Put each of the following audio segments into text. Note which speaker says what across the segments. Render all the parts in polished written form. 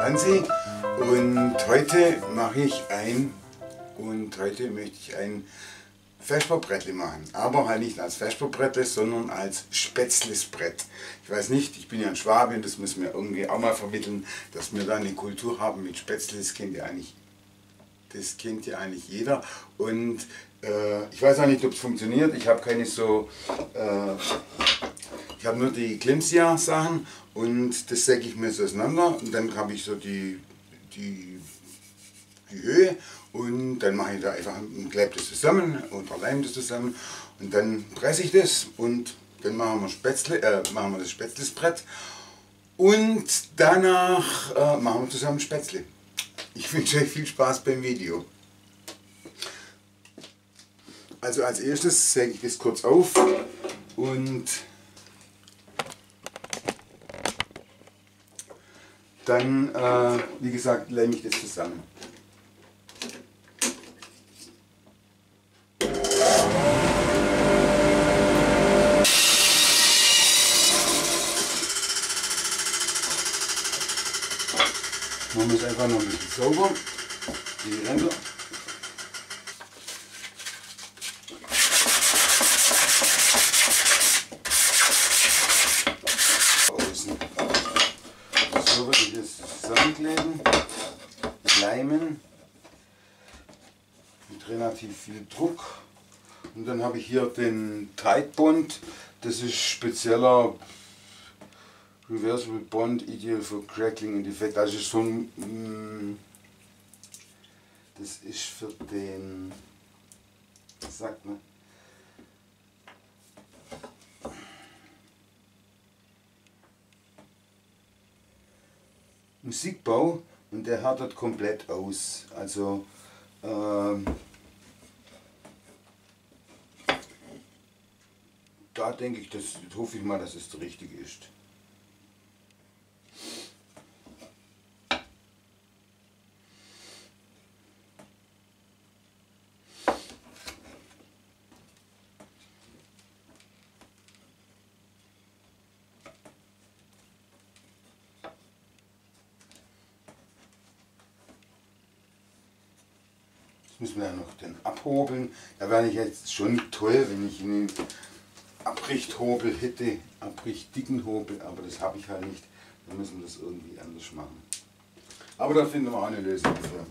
Speaker 1: Hansi und heute möchte ich ein Vesperbrettli machen. Aber halt nicht als Vesperbrettli, sondern als Spätzlesbrett. Ich weiß nicht, ich bin ja ein Schwabe und das müssen wir irgendwie auch mal vermitteln, dass wir da eine Kultur haben mit Spätzle. Das kennt ja eigentlich jeder. Und ich weiß auch nicht, ob es funktioniert. Ich habe keine so... ich habe nur die Klimsia-Sachen und das säge ich mir so auseinander und dann habe ich so die Höhe und dann mache ich da einfach und klebe das zusammen und verleime das zusammen und dann presse ich das und dann machen wir das Spätzlesbrett und danach machen wir zusammen Spätzle. Ich wünsche euch viel Spaß beim Video. Also als erstes säge ich das kurz auf und dann, wie gesagt, lege ich das zusammen. Man muss einfach noch ein bisschen sauber, die Ränder. So würde ich das zusammenkleben, leimen, mit relativ viel Druck. Und dann habe ich hier den Titebond, das ist spezieller Reversible Bond, ideal for crackling and defect. Also ist so ein, das ist für den, was sagt man? Musikbau und der härtet komplett aus. Also da denke ich, hoffe ich mal, dass es der richtige ist. Müssen wir ja noch den abhobeln. Da wäre ich jetzt schon toll, wenn ich einen Abrichthobel hätte, abrichtdicken Hobel, aber das habe ich halt nicht. Dann müssen wir das irgendwie anders machen. Aber da finden wir auch eine Lösung für.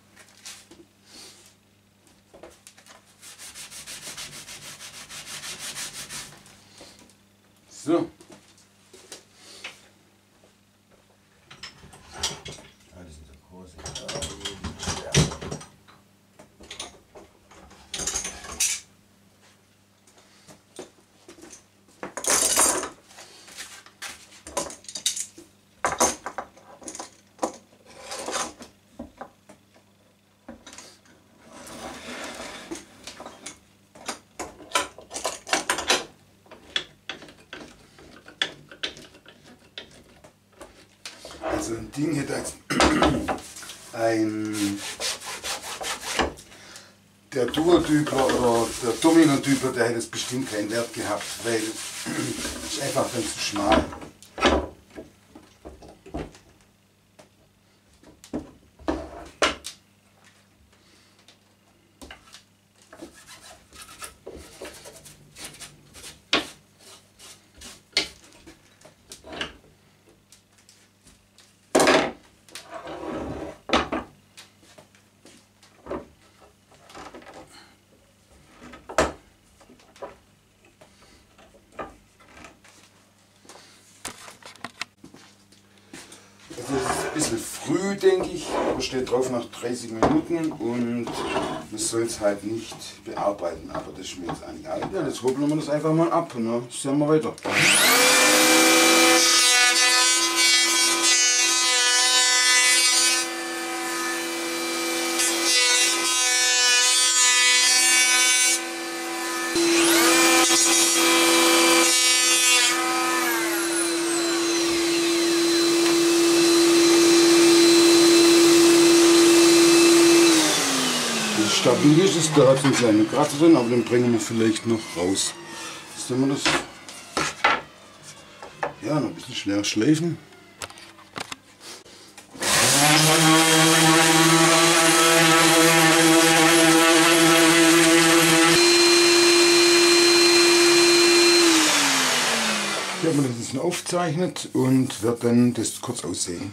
Speaker 1: So. So ein Ding hätte als der Duodübler oder der Dominodübler, der hätte es bestimmt keinen Wert gehabt, weil es ist einfach dann zu schmal. Es ist ein bisschen früh, denke ich, aber steht drauf nach 30 Minuten und man soll es halt nicht bearbeiten, aber das ist mir jetzt eigentlich egal. Ja, jetzt hobeln wir das einfach mal ab und dann sehen wir weiter. Stabil ist es, da hat es einen kleinen Kratzer drin, aber den bringen wir vielleicht noch raus. Jetzt nehmen wir das ja noch ein bisschen schneller schleifen. aufzeichnet und werde dann das kurz aussägen.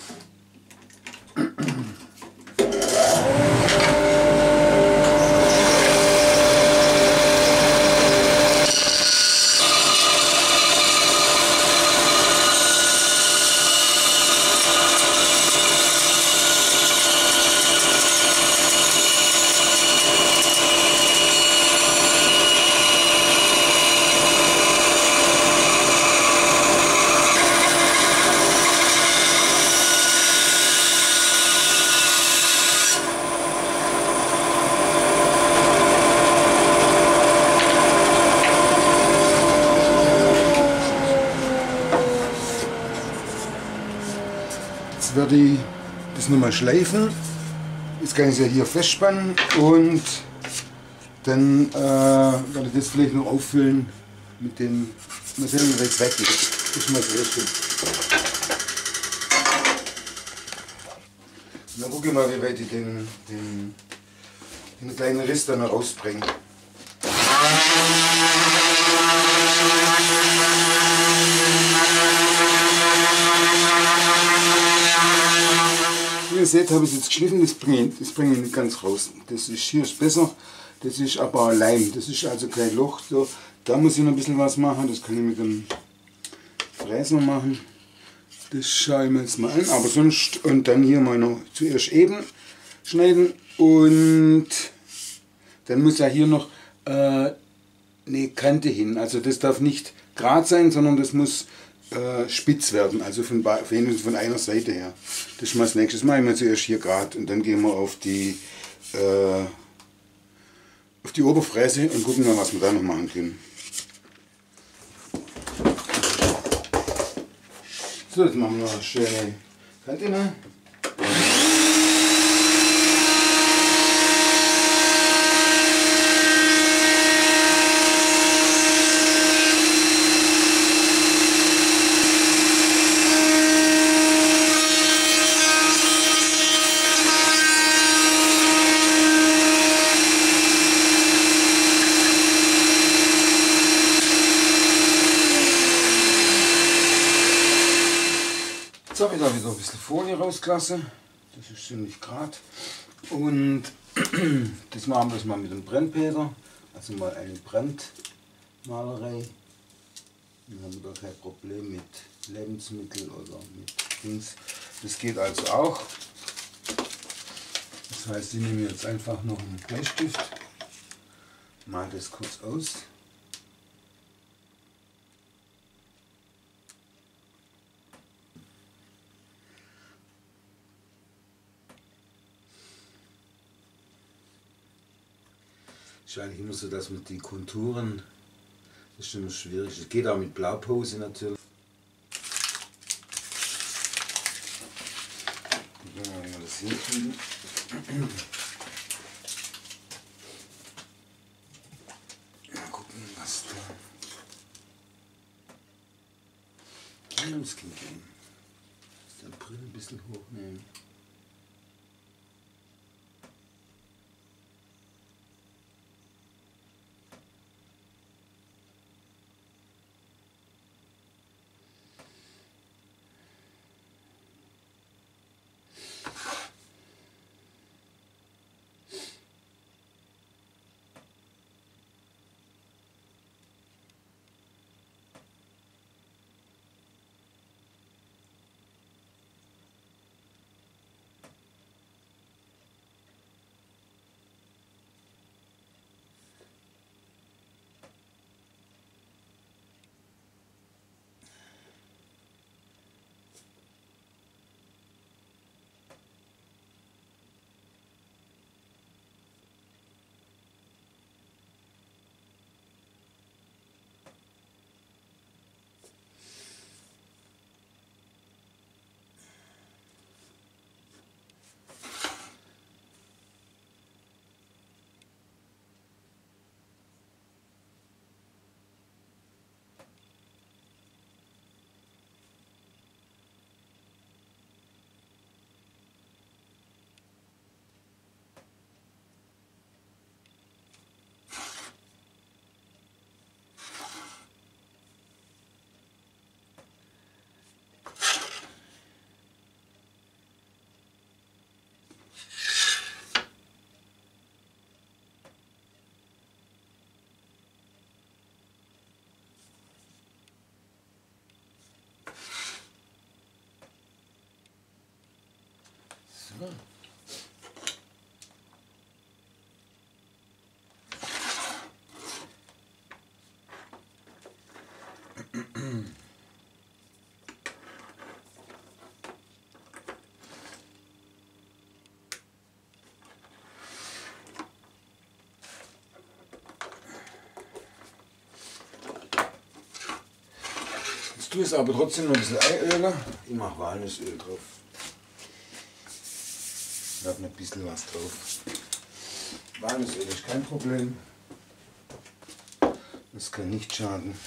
Speaker 1: Jetzt werde ich das nochmal schleifen. Jetzt kann ich es ja hier festspannen und dann werde ich das vielleicht noch auffüllen mit dem, mal sehen, wie weit es weggeht. Das ist mal das Erste. Und dann gucke ich mal, wie weit ich den kleinen Riss dann noch rausbringe. Wie ihr seht, habe ich es jetzt geschliffen, das bringe ich nicht ganz raus. Das ist hier ist besser, das ist aber Leim, das ist also kein Loch. So, da muss ich noch ein bisschen was machen, das kann ich mit dem Fräser machen. Das schaue ich mir jetzt mal an, aber sonst, und dann hier mal noch zuerst eben schneiden und dann muss ja hier noch eine Kante hin. Also das darf nicht gerade sein, sondern das muss spitz werden, also von einer Seite her. Das ist mal das nächste. Das mache ich mal zuerst hier gerade und dann gehen wir auf die Oberfräse und gucken mal, was wir da noch machen können. So, jetzt machen wir eine schöne Kante rein. Jetzt habe ich da wieder ein bisschen Folie rausgelassen. Das ist ziemlich gerade. Und das machen wir mal mit dem Brennpeter. Also mal eine Brandmalerei. Dann haben wir da kein Problem mit Lebensmitteln oder mit Dings. Das geht also auch. Das heißt, ich nehme jetzt einfach noch einen Bleistift, mal das kurz aus. Ist eigentlich immer so, dass mit den Konturen, das ist immer schwierig. Es geht auch mit Blaupause natürlich. Gucken wir mal, wie wir das hinkriegen. Mal gucken, was da. Ja, das kann gehen. Die Brille ein bisschen hochnehmen. Jetzt tue ich aber trotzdem noch ein bisschen Eiöl. Ich mache Walnussöl drauf. Ich habe noch ein bisschen was drauf. Walnussöl ist kein Problem. Das kann nicht schaden.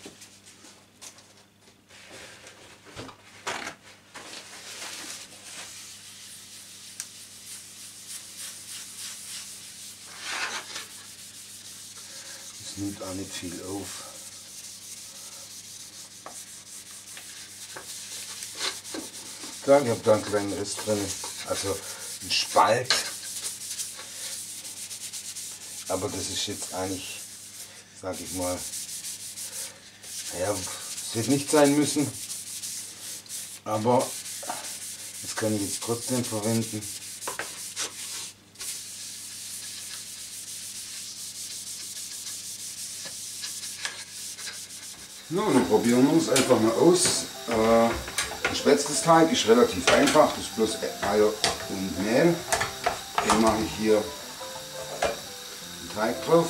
Speaker 1: Das nimmt auch nicht viel auf. Ich habe da einen kleinen Rest drin, also ein Spalt. Aber das ist jetzt eigentlich, sag ich mal, naja, es wird nicht sein müssen. Aber das kann ich jetzt trotzdem verwenden. So, dann probieren wir es einfach mal aus. Der Spätzlesteig ist relativ einfach, das ist bloß Eier und Mehl. Dann mache ich hier den Teig drauf.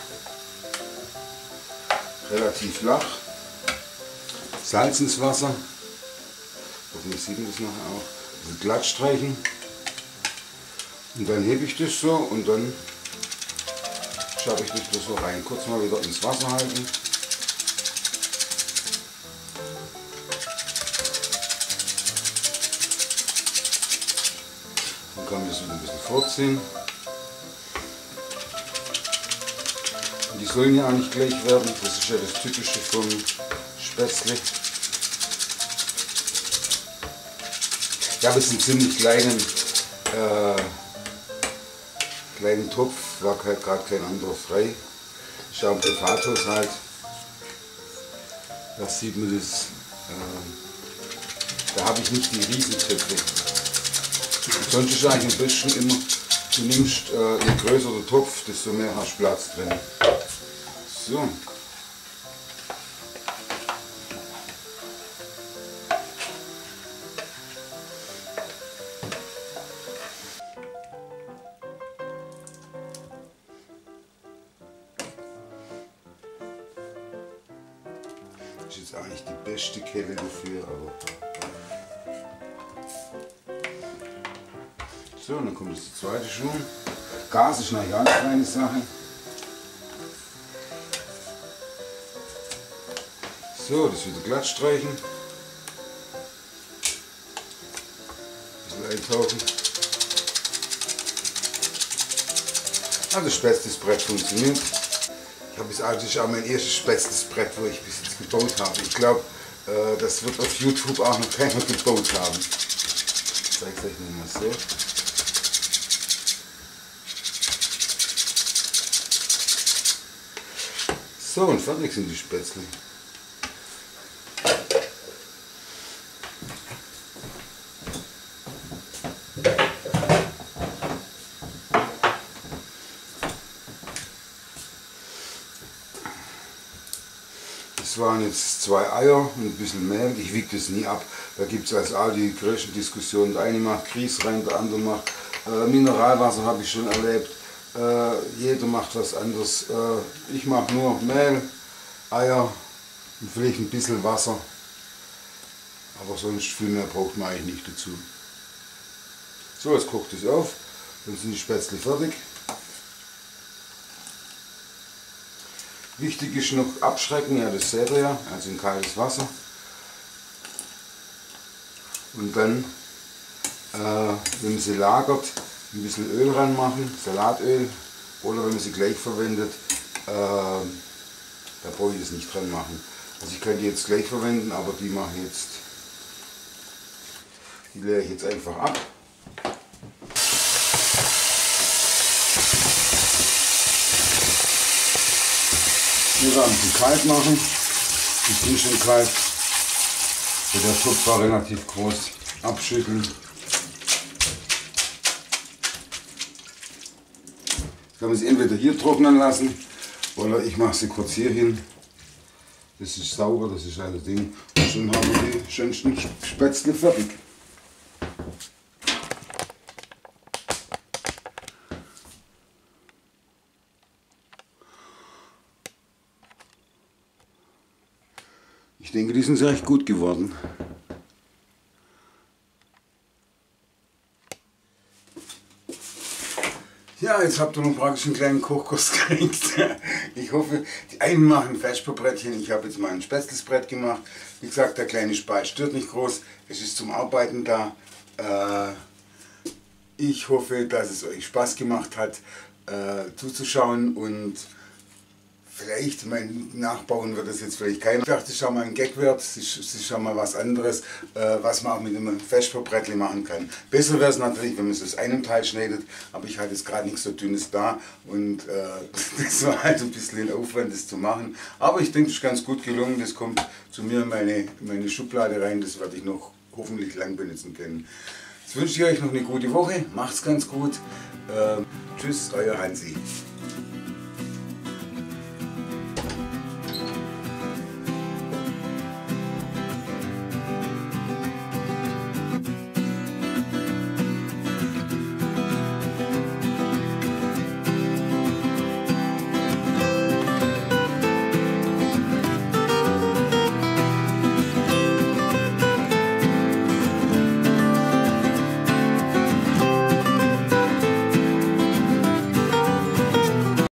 Speaker 1: Relativ flach. Salz ins Wasser. Hoffentlich sieht man das nachher auch. Ein bisschen glatt streichen. Und dann hebe ich das so und dann schaffe ich das so rein. Kurz mal wieder ins Wasser halten. Dann kann man das wieder ein bisschen vorziehen. Und die sollen ja auch nicht gleich werden, das ist ja das Typische vom Spätzle. Ich habe jetzt einen ziemlich kleinen Topf, war halt gerade kein anderer frei. Ich habe einen Privathaushalt. Da sieht man das. Da habe ich nicht die Riesentöpfe. Sonst ist eigentlich am besten immer, du nimmst, je größer der Topf, desto mehr hast du Platz drin. So. Das ist jetzt auch nicht die beste Kelle dafür, aber. So, und dann kommt das zweite schon. Gas ist nachher eine kleine Sache. So, das wieder glatt streichen. Ein bisschen eintauchen. Also das Spätzlesbrett funktioniert. Ich habe jetzt eigentlich auch mein erstes Spätzlesbrett, wo ich bis jetzt gebaut habe. Ich glaube, das wird auf YouTube auch noch keiner gebaut haben. Ich zeige es euch nochmal so. So, und fertig sind die Spätzle. Das waren jetzt 2 Eier und ein bisschen Mehl. Ich wiege das nie ab. Da gibt es also all die größten Diskussionen. Der eine macht Grieß rein, der andere macht Mineralwasser, habe ich schon erlebt. Jeder macht was anderes. Ich mache nur Mehl, Eier und vielleicht ein bisschen Wasser. Aber sonst viel mehr braucht man eigentlich nicht dazu. So, jetzt kocht es auf. Dann sind die Spätzle fertig. Wichtig ist noch abschrecken, ja das seht ihr ja, also in kaltes Wasser. Und dann, wenn man sie lagert, ein bisschen Öl ranmachen, Salatöl, oder wenn man sie gleich verwendet, da brauche ich das nicht dran machen. Also ich kann die jetzt gleich verwenden, aber die mache ich jetzt, die leere ich jetzt einfach ab. Hier ein bisschen kalt machen, die sind schon kalt. Der Topf war relativ groß, abschütteln. kann man sie entweder hier trocknen lassen oder ich mache sie kurz hier hin. Das ist sauber, das ist alles Ding. Und schon haben wir die schönsten Spätzle fertig. Ich denke, die sind recht gut geworden. Ja, jetzt habt ihr noch praktisch einen kleinen Kochkurs gekriegt. Ich hoffe, die einen machen Festbrettchen. Ich habe jetzt mal ein Spätzlesbrett gemacht. Wie gesagt, der kleine Spalt stört nicht groß. Es ist zum Arbeiten da. Ich hoffe, dass es euch Spaß gemacht hat, zuzuschauen, und vielleicht mein Nachbauen wird das jetzt vielleicht keiner. Ich dachte, es ist schon mal ein Gag wert, es ist schon mal was anderes, was man auch mit einem Festbrettchen machen kann. Besser wäre es natürlich, wenn man es aus einem Teil schneidet, aber ich hatte jetzt gerade nichts so Dünnes da und das war halt ein bisschen ein Aufwand, das zu machen. Aber ich denke, es ist ganz gut gelungen, das kommt zu mir in meine Schublade rein, das werde ich noch hoffentlich lang benutzen können. Jetzt wünsche ich euch noch eine gute Woche, macht's ganz gut. Tschüss, euer Hansi.